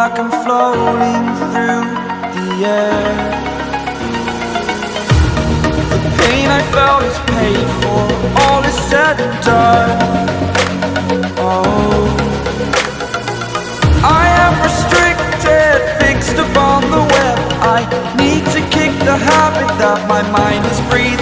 like I'm floating through the air. The pain I felt is paid for, all is said and done. Oh, I am restricted, fixed upon the web. I need to kick the habit that my mind is breathing.